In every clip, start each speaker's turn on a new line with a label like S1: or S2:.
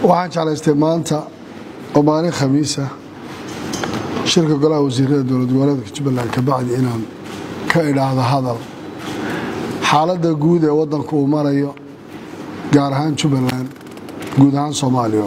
S1: waxaan jeclaystay maanta oo maalin khamiis ah shirka golaha wasiirada dowlad goboleedka Jubbaland ka bacdi inaan ka idhaahdo hadal xaaladda guud ee wadanku uu marayo gaar ahaan Jubbaland guud ahaan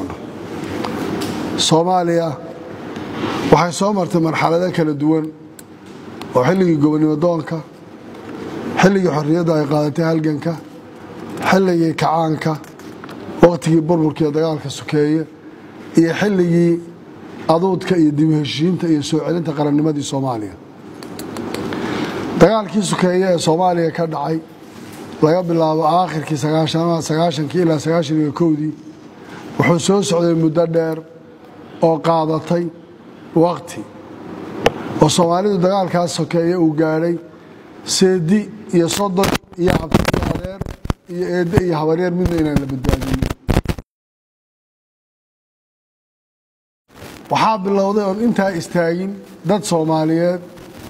S1: Soomaaliya waxay soo martay marxalado kala duwan oo xilligii gobonimo doonka xilligii xorriyadda ay qaadatay halganka xilligii kacaanka waqtigii burburka iyo dagaalka sokeeye iyo xilligii aduudka iyo dib u heshiinta iyo soo celinta qarannimadii Soomaaliya dagaalkii sokeeye ee Soomaaliya ka dhacay laga bilaabo aakhirkii 90 ilaa 91 wuxuu soo socday muddo dheer oo qaadatay waqti oo Soomaalidu dagaalkaas sokeeye uu gaaray seedi iyo sodon iyo abtiyaadeer iyo eede iyo habaryar midna inaan la badbaadin waxaa bilowday oo intaa istaagin dad Soomaaliyeed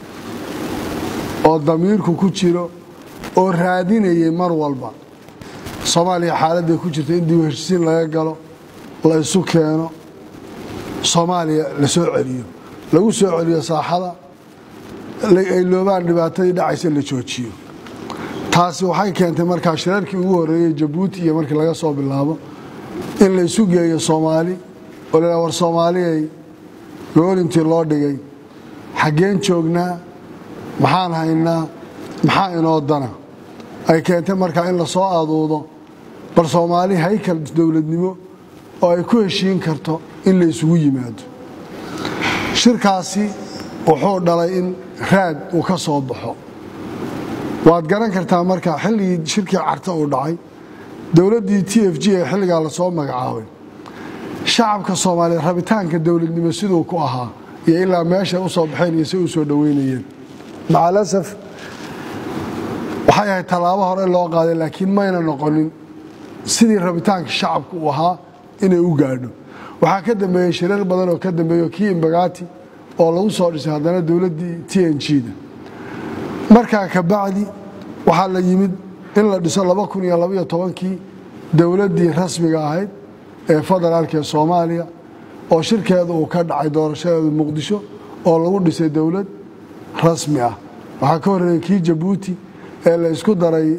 S1: oo damiirku ku jiro oo raadinayay mar walba Soomaaliya xaaladda ku jirta in dib u heshiisiin laga galo la isu keeno Soomaaliya la soo celiyo lagu soo celiyo saaxada ay loobaan dhibaatadii dhacaysa la joojiyo taasi waxay keentay markaa shirarkii ugu horeeyay Djibouti iyo markii laga soo bilaabo in la isu geeyo Soomaali oo la war Soomaaliyay goolintii loo dhigay xageen joognaa maxaan haynaa maxaa inoo dana ay keentay markaa in la soo aaduudo bal Soomaali haykal dawladnimo oo ay ku heshiin karto in la isugu yimaado shirkaasi wuxuu dhalay in raad uu ka soo baxo waad garan kartaa markaa xilligii shirkii carta uu dhacay dawladdii TFG ee xilligaa la soo magacaabay shacabka Soomaaliyeed rabitaanka dawladnimo sidoo ku ahaa iyo ilaa meesha u soo baxeen iyo si u soo dhaweynayeen maalasaf waxay ahayd talaabo hore loo qaaday laakiin mayna noqonin sidii rabitaanka shacabku u ahaa inay u gaadho waxaa ka dambeeyay shirar badan oo ka dambeeyo kii Imbagati oo lagu soo dhisay haddana dawladdii TNG-da markaa ka bacdi waxaa la yimid in la dhiso 2012kii dawladdii rasmiga ahayd ee federaalka Soomaaliya oo shirkeedu uu ka dhacay doorashada Muqdisho oo lagu dhisay dawlad rasmi ah waxaa ka horeeyay kii Djibouti ee la isku daray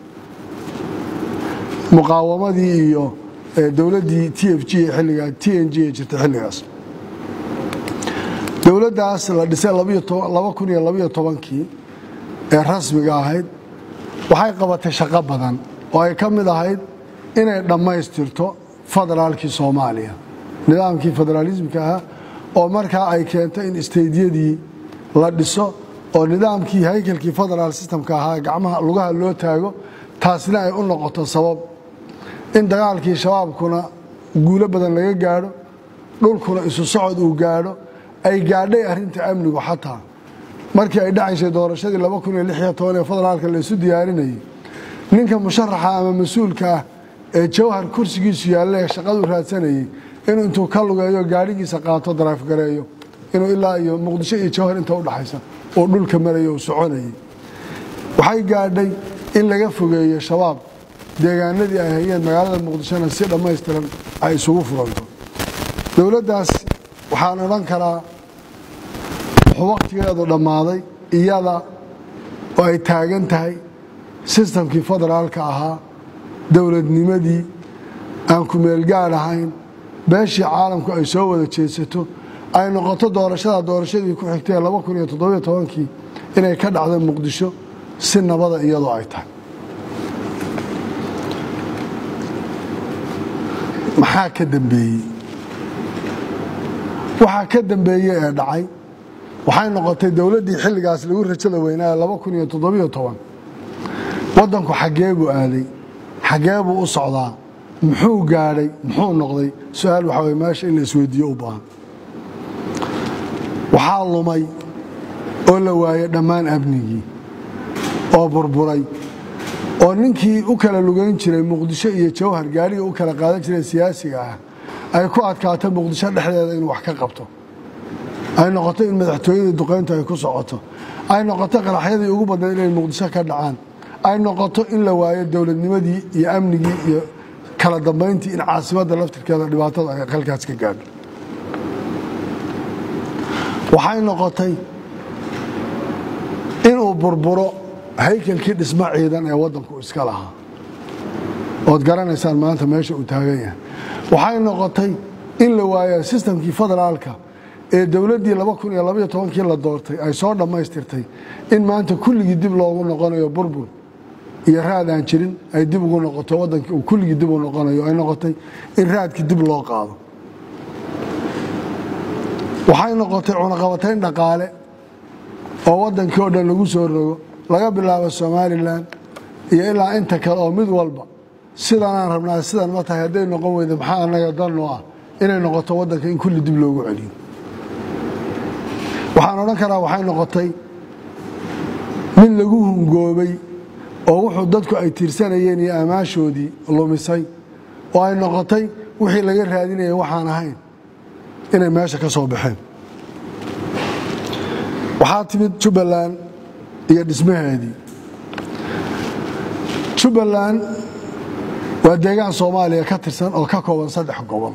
S1: muqaawamadii iyo dawladdii TFG ee xilliga TNG ee jirtay xilligaas dawladdaas la dhisay 2012kii ee rasmiga ahayd waxay qabatay shaqo badan oo ay ka mid ahayd inay dhammaystirto federaalkii Soomaaliya nidaamkii federalismka ah oo markaa ay keentay in isteediyadii la dhiso oo nidaamkii haykalkii federal systemka ahaa gacmaha lugaha loo taago taasina ay u noqoto sabab in dagaalkii shabaabkuna guulo badan laga gaadho dhulkuna isu socod uu gaadho ay gaadhay arrinta amnigu xataa markii ay dhacaysay doorashadii 2016 ee federaalka la isu diyaarinayay ninka musharaxa ama mas'uulka ah ee jawhar kursigiisu yaallay shaqadu raadsanayay inuu intuu ka lugeeyo gaarigiisa qaato drive gareeyo inuu ilaa iyo Muqdisho iyo jawhar inta u dhaxaysa oo dhulka marayo soconayay waxay gaadhay in laga fogeeyo shabaab deegaanadii ay hayeen magaalada Muqdishona si dhammaystiran ay isugu furanto dawladdaas waxaan oran karaa waqtigeedu dhamaaday iyada oo ay taagan tahay systemkii federaalka ahaa dawladnimadii aan ku meel gaar ahayn beeshii caalamku ay soo wada jeesato ay noqoto doorashadii ku xigtay 2017kii inay ka dhacdo Muqdisho si nabada iyadoo ay tahay maxaa ka dambeeyay waxa ka dambeeyay ee dhacay waxay noqotay dawladdii xilligaas lagu rajada weynaa 2017 wadanku xageebu aaday xageebu u socdaa muxuu gaaray muxuu noqday su'aal waxa way meesha in la isweydiiyo u baahan waxaa lumay oo la waayay dhammaan amnigii oo burburay oo ninkii u kala lugeyn jiray Muqdisho iyo Jawhar gaariga u kala qaadan jiray siyaasiga ah ay ku adkaatay Muqdisho dhexdeeda in wax ka qabto ay noqoto in madaxtooyada duqeynta ay ku socoto ay noqoto qaraxyadii ugu badan inay Muqdisho ka dhacaan ay noqoto in la waayo dawladnimadii iyo amnigii iyo kala dambeyntii in caasimadda laftirkeeda dhibaatada ay halkaas ka gaadho waxay noqotay inuu burburo haykalkii dhismo ciidan ee waddanku iska lahaa ood garanaysaan maanta meesha uu taagan yahay waxay noqotay in la waayo sistamkii federaalka ee dawladdii 2012kii la doortay ay soo dhammaystirtay in maanta kulligii dib loogu noqonayo burbur iyo raad aan jirin ay dib ugu noqoto waddankii uu kulligii dib u noqonayo ay noqotay in raadkii dib loo qaado waxay noqotay cunaqabatayn dhaqaale oo waddankii oo dhan lagu soo rogo laga bilaabo Somaliland iyo ilaa inta kale oo mid walba sidan aan rabnaa sidan ma tahay haday noqon weydo maxaa anaga danno ah inay noqoto waddanka in kulli dib loogu celiyo waxaan oran karaa waxay noqotay mid lagu hungoobay oo wuxuu dadku ay tiirsanayeen iyo amaashoodii lumisay oo ay noqotay wixii laga raadinayay waxaan ahayn inay meesha ka soo baxeen waxaa timid Jubbaland iyo dhismaheedii Jubbaland waa deegaan Soomaaliya ka tirsan oo ka kooban 3 gobol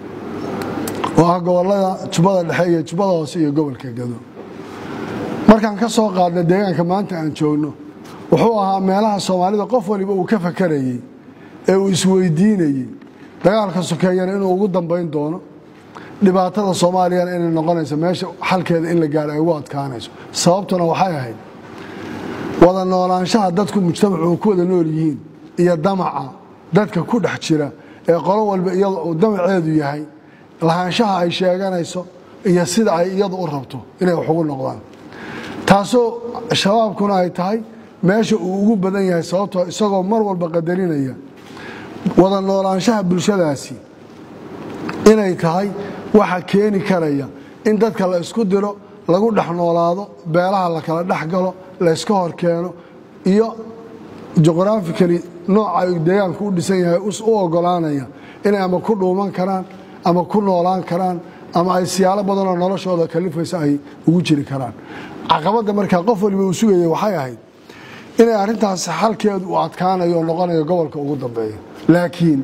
S1: oo ah gobolada Jubbada Dhexe iyo Jubbada Hoose iyo gobolka Gado markaan ka soo qaadnay deegaanka maanta aan joogno wuxuu ahaa meelaha Soomaalida qof waliba uu ka fakarayay ee uu isweydiinayay dagaalka sokeeyana inuu ugu dambeyn doono dhibaatada Soomaaliya inay noqonayso meesha xalkeeda in la gaaro ay ugu adkaanayso sababtuna waxay ahayd wada noolaanshaha dadku mujtamacu ku wada nool yihiin iyo damaca dadka ku dhex jira ee qolo walba iyadoo damaceedu yahay lahaanshaha ay sheeganayso iyo sida ay iyadu u rabto inay wax ugu noqdaan taasoo shabaabkuna ay tahay meesha uu ugu badan yahay sababtoo isagoo mar walba qadarinaya wada noolaanshaha bulshadaasi inay tahay waxa keeni karaya in dadka la isku diro lagu dhex noolaado beelaha la kala dhex galo la iska hor keeno iyo geographically nooca deegaanku u dhisan yahay u ogolaanaya inay ama ku dhuuman karaan ama ku noolaan karaan ama ay siyaalo badan oo noloshooda kalifaysa ay ugu jiri karaan caqabada markaa qof waliba uu sugayay waxay ahayd inay arrintaas xalkeedu u adkaanayo oo noqonayo gobolka ugu dambeeya laakiin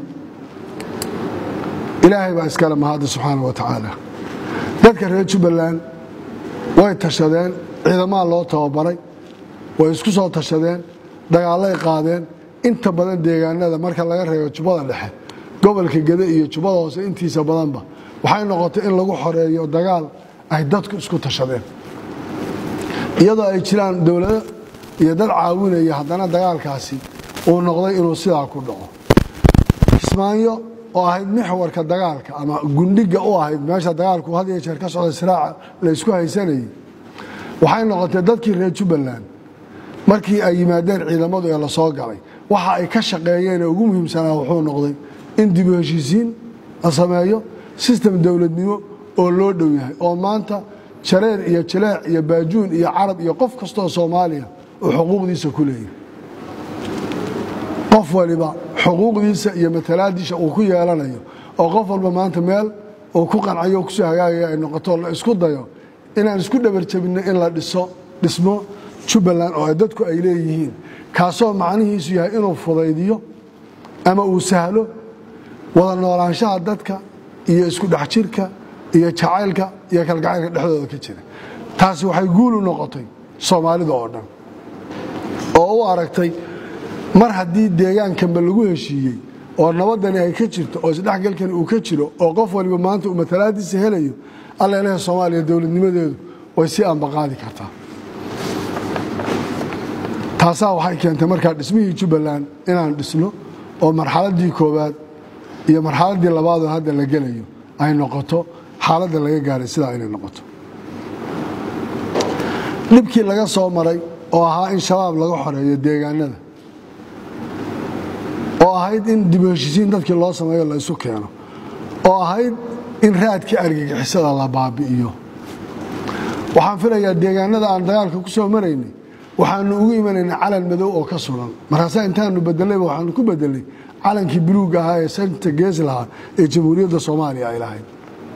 S1: ilaahay baa iskala mahad subhanahu wa ta'ala dadka reer Jubbaland way tashadeen ciidamada loo tababaray way isku soo tashadeen dagaalay qaadeen inta badan deegaanada marka laga reebo Jubbada Dhexe gobolka Gado iyo Jubbada Hoose intiisa badanba waxay noqotay in lagu xoreeyo dagaal ay dadku isku tashadeen iyadoo ay jiraan dawladda iyo dad caawinaya haddana dagaalkaasi uu noqday inuu sidaa ku dhaco Kismaayo oo ahayd mixwarka dagaalka ama gundhiga u ahayd meesha dagaalku had iyo jeer ka socday siraaca la isku haysanayay waxay noqotay dadkii reer Jubbaland markii ay yimaadeen ciidamadu ee la soo galay waxa ay ka shaqeeyeen ugu muhiimsanaa wuxuu noqday in dib u heshiisiin la sameeyo system dawladnimo oo loo dhow yahay oo maanta jareer iyo jileec iyo baajuun iyo carab iyo qof kasta oo Soomaaliya oo xuquuqdiisa ku leeyahay qof waliba xuquuqdiisa iyo matalaadiisa uu ku yeelanayo oo qof walba maanta meel oo ku qancayo ku soo hagaagaya ay noqoto la isku dayo inaan isku dhabar jabino in la dhismo Jubbaland oo dadku ay leeyihiin kaasoo macnihiisu yahay inuu fudaydiyo ama uu sahlo wada noolaanshaha dadka iyo isku dhex jirka iyo jacaylka iyo kalgacaylka dhexdooda ka jira taasi waxay guul u noqotay Soomaalida oo dhan oo u aragtay mar haddii deegaankanba lagu heshiiyey oo nabadani ay ka jirto oo isdhexgalkan uu ka jiro oo qof waliba maanta uu matalaadiisa helayo alla ilaahay Soomaaliya dawladnimadeedu way si aanbaqaadi kartaa taasaa waxay keentay markaa dhismihii Jubbaland inaan dhisno oo marxaladii koowaad iyo marxaladii labaad oo hadda la gelayo ay noqoto xaaladda laga gaaray sida ay noqoto dibkii laga soo maray oo ahaa in shabaab laga xoreeyo deegaanada oo ahayd in dib u heshiisiin dadkii loo sameeyo la isu keeno oo ahayd in raadkii argagixisada la baabi'iyo waxaan filayaa deegaanada aan dagaalka ku soo maraynay waxaanu ugu imanaynay calan madow oo ka suran markaas intaanu bedelay waxaanu ku bedelay calankii buluuga ahaa ee santa gees lahaa ee jamhuuriyadda Soomaaliya ay lahayd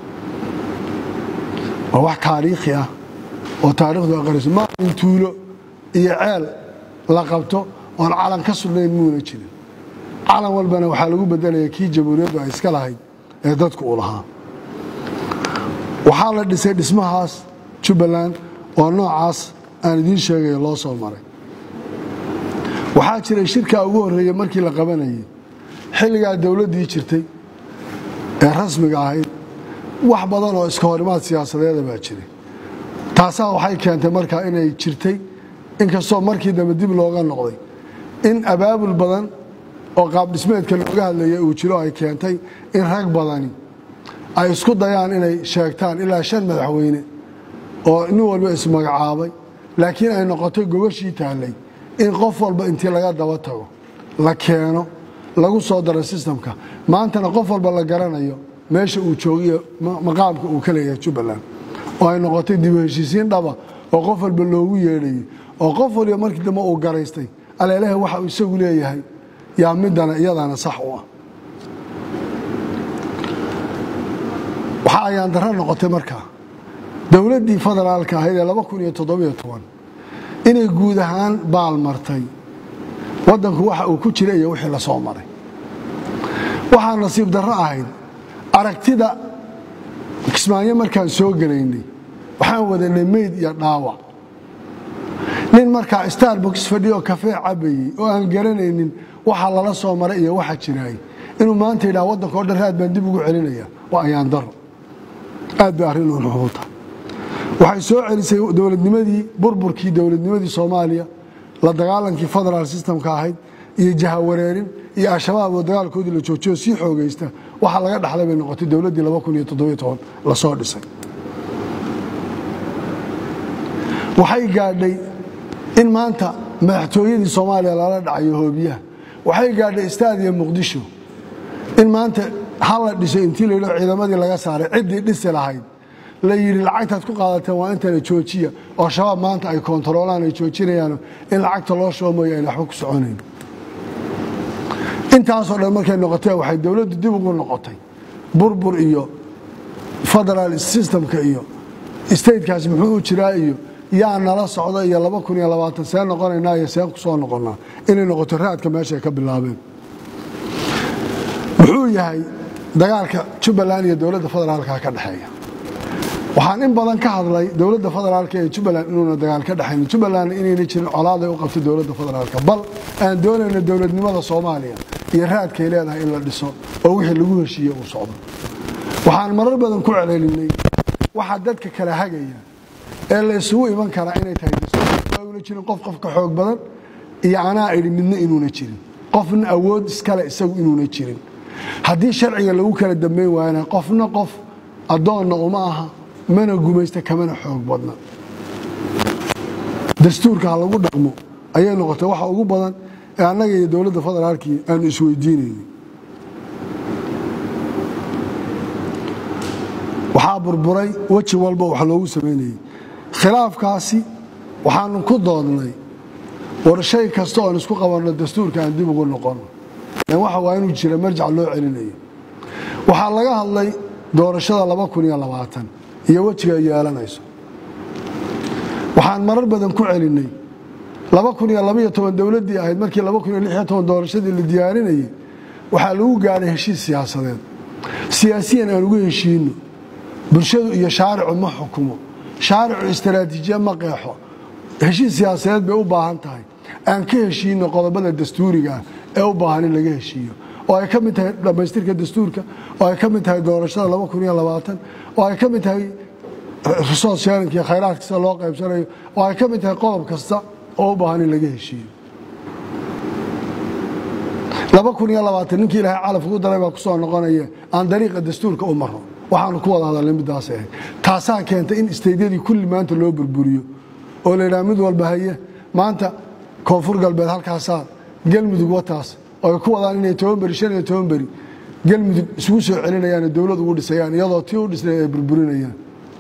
S1: oo wax taariikhi ah oo taariikhdu aqriso ma intuulo iyo ceel la qabto oo calan ka sunayn muuna jirin calan walbana waxaa lagu bedelaya kii jamhuuriyaddu ay iska lahayd ee dadku u lahaa waxaa la dhisay dhismahaas Jubbaland oo noocaas aan idiin sheegay loo soo maray waxaa jiray shirka ugu horeeyay markii la qabanayay xilliga dawladdii jirtay ee rasmiga ahayd wax badan oo iska horimaad siyaasadeed baa jiray taasaa waxay keentay markaa inay jirtay inkastoo markii dambe dib looga noqday in abaabul badan oo qaab dhismeedka looga hadlayay uu jiro ay keentay in rag badani ay isku dayaan inay sheegtaan ilaa 5 madaxweyne oo nin walba ismagacaabay laakiin ay noqotay gogashii taalay in qof walba intii laga daba tago la keeno lagu soo daro systemka maantana qof walba la garanayo meesha uu joogiyo maqaamka uu ka leeyahay Jubbaland oo ay noqotay dib u heshiisiin dhaba oo qof walba loogu yeedhay oo qof walba markii dambe uu garaystay aleelaha waxa uu isagu leeyahay yaa midana iyadana sax u ah waxa ayaan daran noqotay markaa dawladdii federaalka ahayd ee 2017 inay guud ahaan baal martay wadanku waxa uu ku jiray iyo wixii la soo maray waxa nasiib darro ahayd aragtida Kismaayo markaan soo galeynay waxaan wadanay meed iyo dhaawac nin markaa Starbucks fadhiyo kafee cabayay oo aan garanaynin waxa lala soo maray iyo waxa jiray inuu maanta ilaa wadanka oo dhan raad baan dib ugu celinaya waa ayaan darro aad baa arrin u xuquuqta waxay soo celisay dawladnimadii burburkii dawladnimadii Soomaaliya la dagaalankii federal systemka ahayd iyo jahawareerin iyo al-shabaab oo dagaalkoodii la joojiyo si xoogaysta waxa laga dhaxlay bay noqotay dawladdii 2017 la soo dhisay waxay gaadhay in maanta madaxtooyadii Soomaaliya lala dhacayo hoobiyaha waxay gaadhay istaadiga Muqdisho in maanta hal la dhisay intii la yiraahdo ciidamadii laga saaray cidii dhisi lahayd la yiri lacagtaad ku qaadateen waa inta la joojiya oo shabaab maanta ay kontroolaan ay joojinayaan in lacagta loo shoomayo ay waxba ku soconayn intaas oo dhan markay noqotay waxay dawladdu dib ugu noqotay burbur iyo federal systemka iyo state-kaas muxuu u jiraa iyo yaa nala socda iyo 2020 saan noqonaynaa iyo saan ku soo noqonaa inay noqoto raadka meesha ay ka bilaabeen wuxuu yahay dagaalka Jubbaland iyo dawladda federaalka ka dhaxeeya waxaan in badan ka hadlay dawladda federaalka ee Jubbaland inuu dagaal ka dhaxeeyo Jubbaland inay jirin colaad ay u qabto dawladda federaalka bal aan doonayno dawladnimada Soomaaliya iyo raadka ay leedahay in la dhiso oo wixii lagu heshiiyay uu socdo waxaan marar badan ku celeelinay waxa dadka kala hagaya ee la isugu iman kara inay tahay dawladda jirin qof ka xoog badan iyo ana ay midna inuuna jirin qofna awood iskale isagu inuuna jirin haddii sharciga lagu kala dambeyn waana qofna qof adoon uma aha mana gumaysta kamana xoog badna dastuurka lagu dhaqmo ayay noqotay waxa ugu badan ee annaga iyo dawladda federaalka aan isweydiinayno waxa burburay waji walba wax loogu sameeyay khilaafkaasi waxaan ku doodnay war shay kasta oo isku qabanno dastuurka aan dib ugu noqono waxa waa inuu jiro marjac loo celinayo waxa laga hadlay doorashada 2020 iyo wajiga yeelanayso waxaan marar badan ku celinay 2012 dawladdii ahayd markii 2016 doorashadii la diyaarinayay waxa lagu gaaray heshiis siyaasadeed siyaasiyan aan ugu heshiino bulshadu iyo shaaricu ma xukumo shaaricu istiraatiijiye ma qeexo heshiis siyaasadeed bay u baahan tahay aan ka heshiino qodobada dastuuriga ee u baahan in laga heshiiyo oo ay ka mid tahay dhamaystirka dastuurka oo ay ka mid tahay doorashada 2020 oo ay ka mid tahay resource sharing iyo khayraadka loo qaybsanayo oo ay ka mid tahay qodob kasta oo u baahan in laga heshiiyo 2020 ninkii Ilaahay calaf ugu daray baa ku soo noqonaya aan dariiqa dastuurka u maro waxaan ku wada hadalnay midaas ah taasaa keentay in isteediyadii kulli maanta loo burburiyo oo la yiraahdo mid walba haye maanta koonfur galbeed halkaas galmudug wataas oo ku wadaan inay 10 bari 15 bari galmudug isugu soo celinayaan dawlad ugu dhisayaan iyadoo tii u dhisnay ay burburinayaan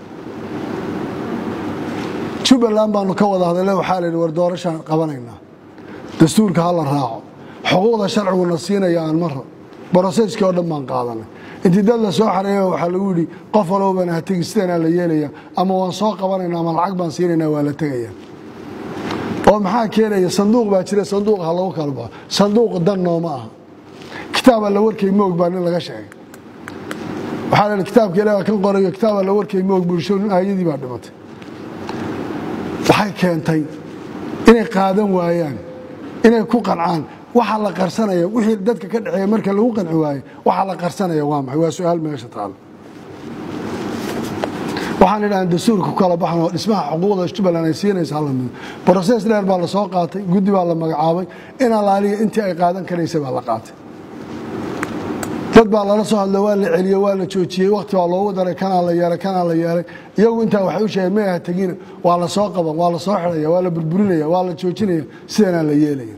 S1: Jubbaland baanu ka wada hadalay waxa la yiraahdo war doorasho qabanayna dastuurka hal raaco xuquuqda sharcigu siinaya aan mar processka oo dhan baan qaadanay intii dad la soo xareeyo waxa lagu yiri qof walba ha tagisteena la yeelaya ama waan soo qabanaynaa ama lacag baan siinaynaa waa la tagayaa oo maxaa keenaya sanduuq baa jira sanduuq ha lagu kalba sanduuq dan nooma ah kitaab la warkay moog baa nin laga sheegay waxa la kitaabka ilaahay kan qorayo kitaab la warkay moog bulsho aayadii baa dhimatay waxay keentay inay qaadan waayaan inay ku qancaan waxa la qarsanaya wixii dadka ka dhaxeeyay marka lagu qanci waayo waxa la qarsanaya waa maxay waa su'aal meesha taal waxaan ilaahay dastuurka kala baxno dhismaha xuquuqda Jubbaland ay siinaysaa la mid process dheer baa la soo qaatay guddi baa la magacaabay in alaaliya intii ay qaadan kareysay baa la qaatay dad baa lala soo hadlay waa la celiyay waa la joojiyay waqti waa loogu daray kana la yeeray iyagu inta waxay u sheegeen ma aha tagina waa la soo qaban waa la soo xiraya waa la burburinaya waa la joojinaya sidana la yeelaya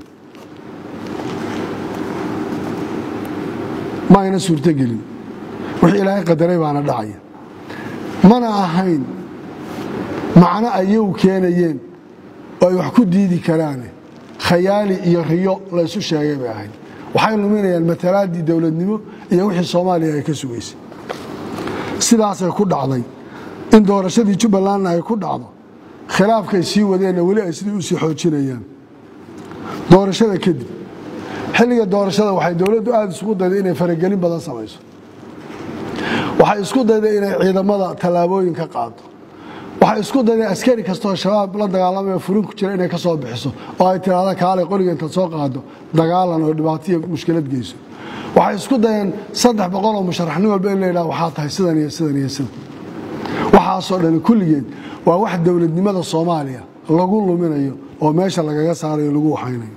S1: ma ayna suurta gelin wixii ilaahay qadaray baana dhacay mana ahayn macna ayuu keenayeen oo wax ku diidi karaan khayaali iyo riyo la isu sheegay bay ahayd waxay luminayaan matalaadii dawladnimo iyo wixii Soomaaliya ay ka sugaysay sidaas ay ku dhacday in doorashadii Jubbaland ay ku dhacdo khilaafkay sii wadeen wali ay sidii u sii xoojinayaan doorashada kadib xilliga doorashada waxay dawladdu aad isugu dayday inay faragelin badan samayso waxay isku dayday inay ciidamada talaabooyin ka qaado waxay isku dayday askari kasto shabaab la dagaalamay furin ku jira inay ka soo bixiso oo ay tiraahdo kaale qoliga inta soo qaado dagaalan oo dhibaato iyo mushkilad geyso waxay isku dayeen 300 oo musharaxnimo walba in la yiraahdo waxa tahay sidan iyo sidan iyo sidan waxa soo dhan kulligeed waa wax dawladnimada Soomaaliya lagu luminayo oo meesha lagaga saarayo lagu waxaynayo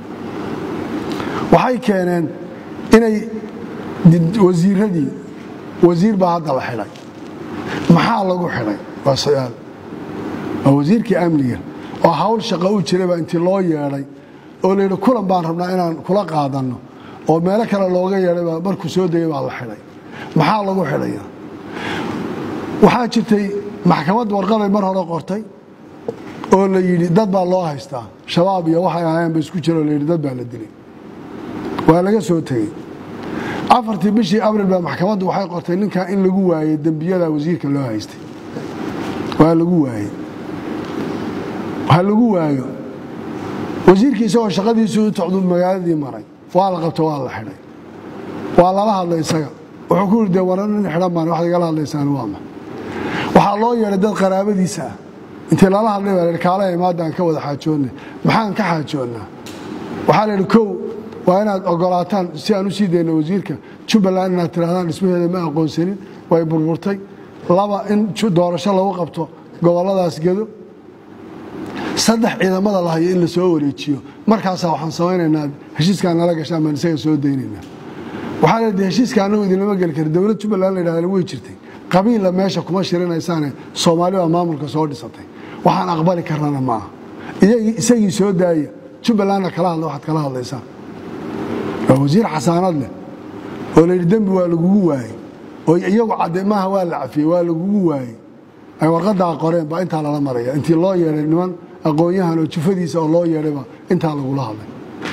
S1: waxay keeneen inay wasiiradii wasiir baa hadda la xilay maxaa lagu xilay waa su'aal wasiirkii amniga oo hawl shaqo u jiray baa intii loo yeeray oo leeyahay kulan baan rabnaa inaan kula qaadano oo meel kale looga yeeray baa markuu soo degay baa la xilay maxaa lagu xilay waxaa jirtay maxkamad warqaday mar hore qortay oo la yiri dad baa loo haystaa shabaab iyo waxay ahaayeen ba isku jiro leeyahay dad baa la dilay waa laga soo tagay afartii bishii abriil baa maxkamaddu waxay qortay ninka in lagu waayay dambiyada wasiirka loo haystay waa lagu waayay waxa lagu waayo wasiirkiisa oo shaqadiisu u tocdo magaaladii maray waa la qabtay waa la xidhay waa la hadlay isaga wuxuu ku yiri waran in xidhan baan wax laga hadlaysaan waa ma waxa loo yeeray dad qaraabadiisa intii la hadlay waa kaale imaadaan ka wada xaajoonay maxaan ka xaajoonaa waxa la yiri kow waa inaad ogolaataan si aan u sii deeyno wasiirka Jubbaland inaad tirahdaan dhismaheeda ma aqoonsanin way burburtay laba in doorasho lagu qabto goboladaas gedo saddex ciidamada la hayo in la soo wareejiyo markaas waxaan samaynaynaa heshiiskan nala gashaan ma isaga soo deynayna waxa la dhigay heshiiskan uu idin lama gal karo dawladda Jubbaland la yiraahdo way jirtay qabiil la meesha kuma shirinaysan Soomaaliya maamulka soo dhisatay waxaan aqbali karnaa ma isagii soo daaya Jubbaland kala hadlo waxaad kala hadlaysaa wasiir xasaanad leh oo la dambi waa lagu waayay oo iyagu cadeemaha waa la cafiyay waa lagu waayay ay warqada qoreen ba inta la maraya intii loo yeeray niman aqoonyahan oo jufadiisa oo loo yeeray ba inta lagu la hadlay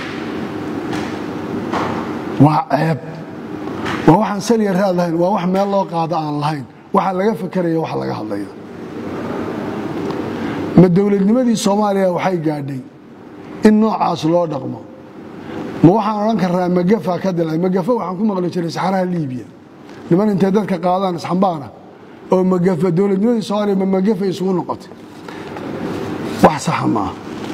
S1: waa ceeb waa waxaan saliya raad lahayn waa wax meel loo qaado aan lahayn waxa laga fikirayo waxa laga hadlayo ma dawladnimadii Soomaaliya waxay gaadhay in noocaas loo dhaqmo ma waxaan oran karaa magafa ka dilay magafa waxaan ku maqlay jiray saxaraha Liibiya niman inta dadka qaadaan isxambaana oo magafa dawladnimada Soomaaliya ma magafa isugu noqotay wax sax ma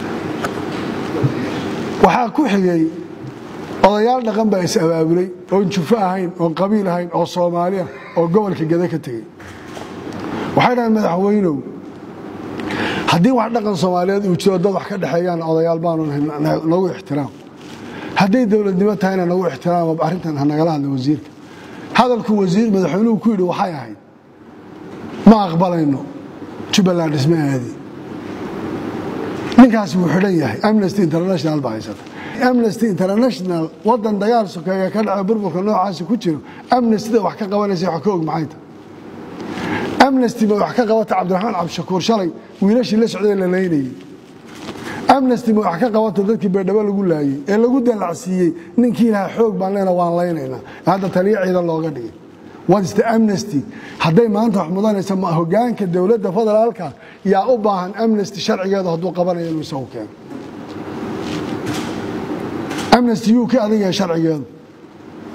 S1: waxa ku xigay odayaal dhaqan baa is abaabulay oo jufo ahayn oo qabiil ahayn oo Soomaaliya oo gobolka Gada ka tagay waxay dhahan madaxweynuhu haddii wax dhaqan Soomaaliyeed uu jiro dad wax ka dhaxeeyaan odayaal baan lagu ixtiraam haddii dawladnimo tahayna lagu ixtiraam arrintan hanagala hadlo wasiirka hadalku wasiir madaxweynuhu ku yiri waxay ahayd ma aqbalayno Jubbaland dhismaheedii ninkaas wuu xidhan yahay Amnesty International baa haysata Amnesty International wadan dagaal sokeeya ka dhacay burburka noocaas ku jiro Amnesty wax ka qabanaysa wax ka og maxay tahay Amnesty wax ka qabata Cabdiraxmaan Cabshakuur shalay wiilashii la socday la leeynayay Amnesty wax ka qabata dadkii beedhaba lagu laayay ee lagu dalacsiiyay ninkii ilaha xoog baan leena waan leynaynaa hadda taliye ciidan looga dhigay what is the Amnesty haday maanta wax mudanaysa ma hogaanka dawladda federaalka yaa u baahan Amnesty sharcigeeda haduu qabanayo inuu soo keeno Amnesty uu ka adiga sharcigeeda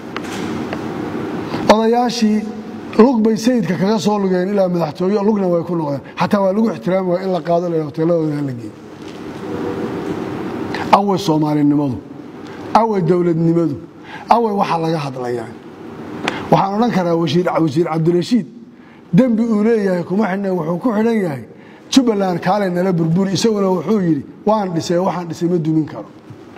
S1: odayaashii lug bay sayidka kaga soo lugeen ilaa madaxtooyo lugna way ku noqdeen xataa waa lagu ixtiraami waa in la qaado la hoteeladooda la geeyo away Soomaalinimadu away dawladnimadu away waxa laga hadlayaa waxaan oran karaa wasiir Cabdirashiid dambi uu leeyahay kuma xidhnay wuxuu ku xidhan yahay Jubbaland kaale nala burburi isaguna wuxuu yiri waxaan dhisay ma dumin karo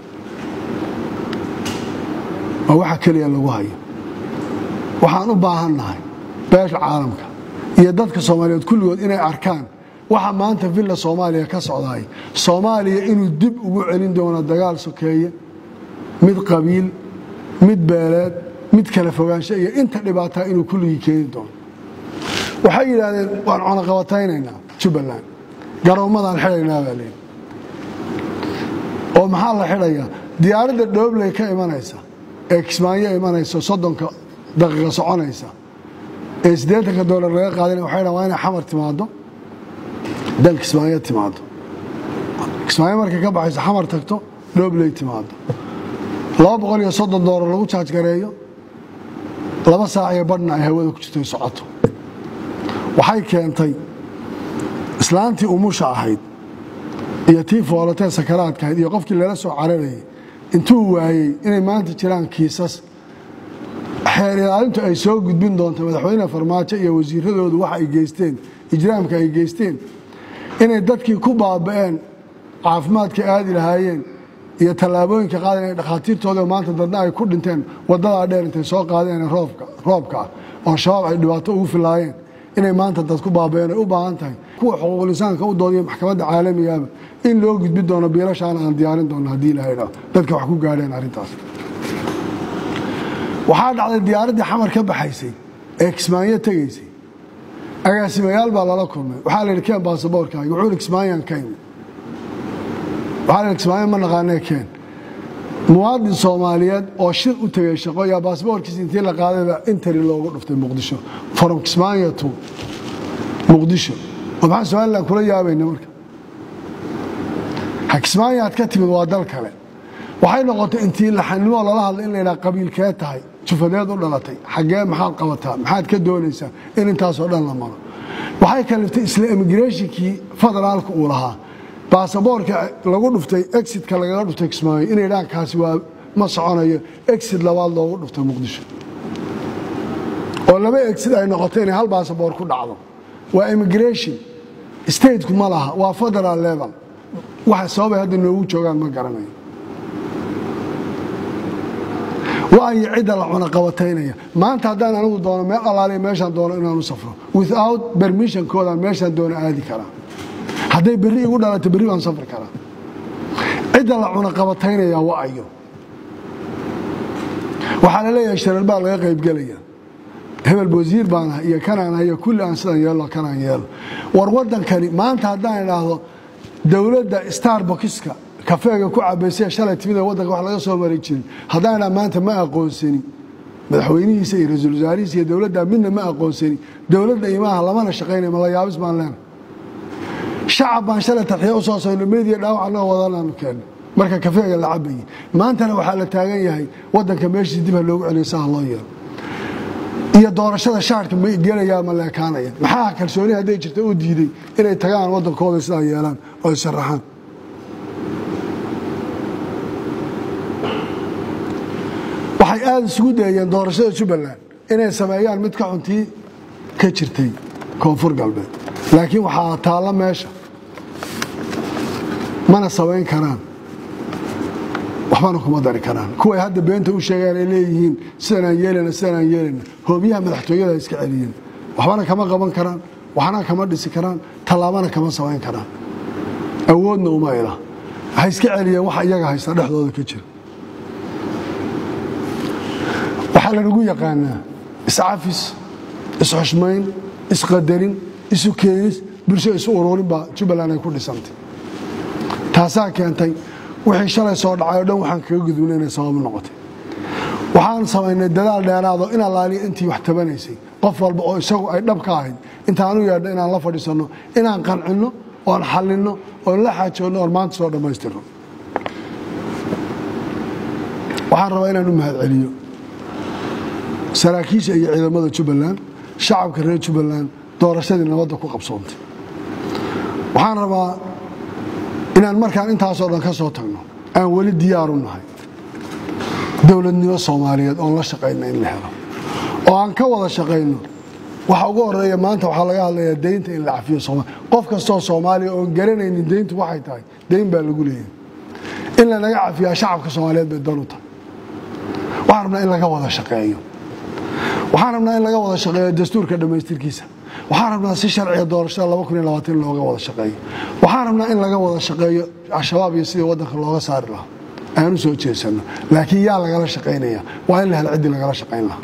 S1: waxa kaliya lagu hayo waxaan u baahanahay beesha caalamka iyo dadka Soomaaliyeed kulligood inay arkaan waxa maanta villa Soomaaliya ka socday Soomaaliya inuu dib ugu celin doono dagaal sokeeye mid qabiil mid beeleed mid kala fogaansho iyo inta dhibaato inuu kulligii keeni doono waxay yiraahdeen waan cuna qabataynaynaa Jubbaland garoomadan xidhaynaa baa leeyahay oo maxaa la xidhayaa diyaaradda Doobley ka imanaysa ee Kismaayo imanaysa 30 daqiiqo soconaysa ee $80 laga qaadanay waxay dhahaan waa inay xamar timaado dalka Kismaayo timaado Kismaayo markay ka baxayso xamar tagto Doobley timaado $230 lagu charge gareeyo 2 saac iyo badhna ay hawada ku jirto socoto waxay keentay islaantii umusha ahayd iyo tii foolatay sakaraadka ahayd iyo qofkii lala soo cararayay intuu waayay inay maanta jiraan kiisas xeer ilaalintu ay soo gudbin doonto madaxweyne farmaajo iyo wasiiradoodu waxa ay geysteen ijraamka ay geysteen inay dadkii ku baaba'een caafimaadka aadi lahaayeen iyo talaabooyinka qaadan ay dhaqaatiirtooda maanta dadna ay ku dhinteen wadada dheer intay soo qaadeen roobka oo shabaab ay dhibaato ugu filaayeen inay maanta dad ku baaba'een ay u baahan tahay kuwa xuquuqul insaanka u doodaya maxkamadda caalamiga ah in loo gudbi doono biilashaan aan diyaarin doono hadii la hayro dadka wax ku gaadheen arintaas waxaa dhacday diyaaradii xamar ka baxaysay ee Kismaayo tagaysay agaasimayaal baa lala kulmay waxaa la yidhi baasaboorkaaga wuxuu Kismaayaan keen waxaa la Kismaayo ma naqaanay keen muwaadin Soomaaliyeed oo shir u tagay shaqo ya baasaboorkiisa intii la qaaday intari loogu dhuftay Muqdisho from Kismaayo to Muqdisho waxaan su'aal kula yaabayna marka Kismaayo aad ka timid waa dal kale waxay noqotay intii la xanimo lala hadlay in la yiraahdo qabiilkee tahay jufadeed u dhalatay xagee maxaad qabataa maxaad ka doonaysaa in intaas oo dhan la maro waxay kaliftay isla immigrationkii federaalka uu lahaa baasaboorka lagu dhuftay exit-ka laga dhuftay Kismaayo in ay kaasi waa ma soconayo exit labaad loogu dhuftay Muqdisho oo laba exit ay noqotay in hal baasaboor ku dhacdo waa immigration state-ku ma laha waa federal level waxa sababay hadda noogu joogaan ma garanayo وأي عدة لعنا قوتينية ما أنت هدانا نقول دونا ما الله ماشان دونا إننا نسافر without permission كذا ماشان دونا عادي كلام هذا بري يقول لا تبري ونسافر كلام عدة لعنا قوتينية وأيو وحنا لا يشتري البال لا يقيب قليا هم الوزير بانها هي كان أنا هي كل أنسان يلا كان يلا ورودا كريم ما أنت هدانا هذا دولة ستاربكسكا كافيga ku cabeysay shalay timida wadanka wax laga soo marin jirin hadana maanta ma aqoonsani madaxweynihiisa iyo ra'iisul wasaarihiisa iyo dawladda midna ma aqoonsani dawladda iimaha lamana shaqeynay ma la yaabis baan leen shacab baan shalay taxiyo u soo soo media dhaawacna wadana keen marka kafeega la cabayay maantana waxa la taagan yahay wadanka meeshii dib loogu celiyo loo yeelo iyo doorashada shaarka ma geelayaa ma leekaanaya maxaa kalsooni haday jirto oo diiday inay tagaan wadankooda sida yeelaan oo sharaxaan waxay aad isugu dayeen doorashada Jubbaland inay sameeyaan mid ka xuntii ka jirtay koonfur galbeed laakiin waxa taala meesha mana sameyn karaan waxbana kuma dari karaan kuwa hadda beenta u sheegeen ay leeyihiin sidaan yeelana hoobiyaha madaxtooyada iska celiyeen waxbana kama qaban karaan waxna kama dhisi karaan talaabana kama sameyn karaan awoodna uma ila waxay iska celiyeen wax iyaga haysta dhexdooda ka jira waxa la ugu yaqaanaa iscaafis isxushmayn isqadarin isu keenis bulsho isu ururin ba Jubbaland ay ku dhisantay taasaa keentay wixii shalay soo dhacay oo dhan waxaan kaga gudbinay inay sabab noqotay waxaan sameynay dadaal dheeraad oo in allaaliyo intii wax tabanaysay qof walba oo isagu ay dhab ka ahayd intaan u yeedhay inaan la fadhiisano inaan qancino oo aan xalino oo la xaajoodno oo maanta soo dhameystirno waxaan rabaa inaan u mahad celiyo saraakiisha iyo ciidamada Jubbaland shacabka reer Jubbaland doorashadii nabadda ku qabsoontay waxaan rabaa inaan markaan intaas oo dhan ka soo tagno aan wali diyaar u nahay dawladnimo Soomaaliyeed oo la shaqeynaa in la helo oo aan ka wada shaqeyno waxa ugu horeeya maanta waxa laga hadlayaa deynta in la cafiyo Soomaaliya qof kasta oo Soomaali oo garanaynin deyntu waxay tahay deyn baa lagu leeyahay in la naga cafiyo shacabka Soomaaliyeed bay dan u tahay waxaan rabnaa in laga wada shaqeeyo waxaan rabnaa in laga wada shaqeeyo dastuurka dhamaystirkiisa waxaan rabnaa si sharciga doorashada 2020 looga wada shaqeeyo waxaan rabnaa in laga wada shaqeeyo al-shabaab iyo sidii wadanka looga saari lahaa aanu soo jeesano laakiin yaa laga shaqeynaya waa in la helo cid laga shaqeyn lahaa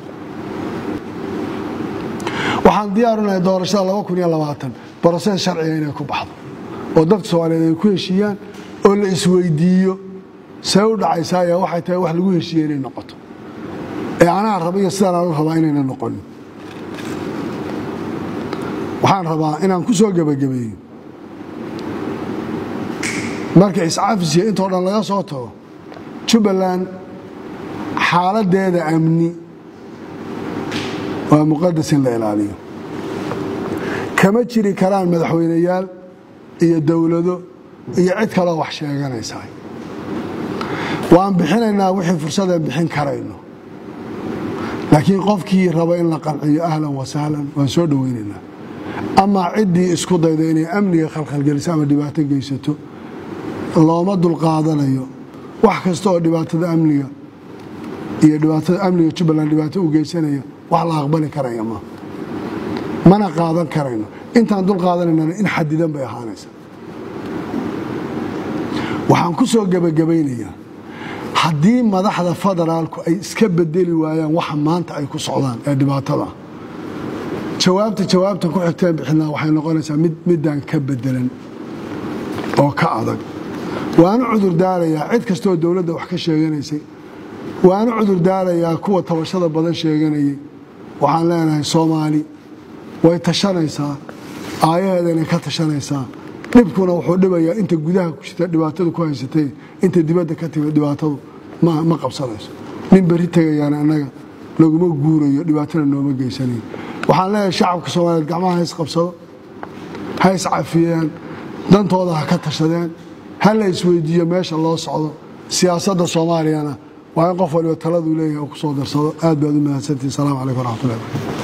S1: waxaan diyaar u nahay doorashada 2020 process sharci inay ku baxdo oo dadka Soomaaliyeed ay ku heshiiyaan oo la isweydiiyo say u dhacaysaa ayaa waxay tahay wax lagu heshiiyay inay noqoto ee anaa rabiyo sidaan aan rabaa inay noqon waxaan rabaa inaan ku soo gabagabeeyo marka iscaafisiyo intoo dhan laga soo tago Jubbaland xaaladeeda amni waa muqadas in la ilaaliyo kama jiri karaan madaxweynayaal iyo dawlado iyo cid kale wax sheeganaysa waan bixinaynaa wixii fursad aan bixin karayno laakiin qofkii raba in la qanciyo ahlan wa sahlan waan soo dhaweynaynaa ama cidii isku dayday inay amniga khalkhal geliso ama dhibaato geysato looma dul qaadanayo wax kasta oo dhibaatada amniga iyo dhibaatada amniga Jubbaland dhibaato u geysanaya wax la aqbali karayo mana qaadan karayno intaan dul qaadanayna in xadidan bay ahaanaysa waxaan ku soo gabagabeynayaa haddii madaxda federaalku ay iska bedeli waayaan waxa maanta ay ku socdaan ee dhibaatada jawaabta ku xigteen bixinaa waxay noqonaysaa midaan ka bedelan oo ka adag waana cudur daarayaa cid kasta oo dawladda wax ka sheeganaysay waana cudur daarayaa kuwa tabashada badan sheeganayay waxaan leenahay Soomaali way tashanaysaa aayaheedana ka tashanaysaa dhibkuna wuxuu dhibayaa inta gudaha ku jirta dhibaatada ku haysatay inta dibadda ka timid dhibaatadu ma qabsanayso nin bari tagayaan anaga laguma guurayo dhibaatada nooma geysanayo waxaan leeyahay shacabka Soomaaliyeed gacmaha is qabsado ha is cafiyaan dantooda ha ka tashadeen hal la isweydiiyo meesha loo socdo siyaasadda Soomaaliyana waa in qof waliba taladu leeyahay oo ku soo darsado aad baad u mahadsantihiin salaamu calaykum wa rahmatullahi